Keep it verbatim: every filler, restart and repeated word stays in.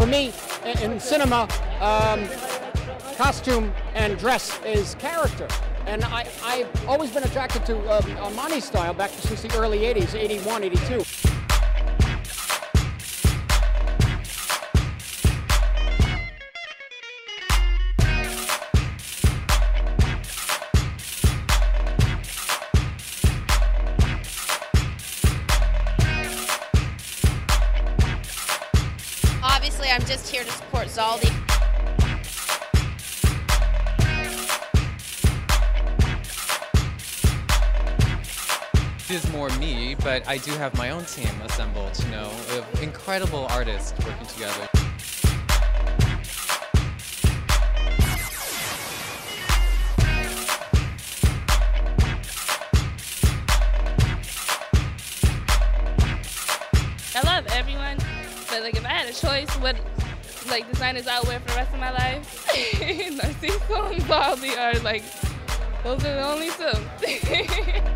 for me, in cinema, um, costume and dress is character. And I, I've always been attracted to um, Armani style back since the early eighties, eighty-one, eighty-two. Obviously, I'm just here to support Zaldy. It is more me, but I do have my own team assembled, you know, of incredible artists working together. I love everyone, but like if I had a choice, what like designers I would wear for the rest of my life, Narciso and Zaldy are like, those are the only two.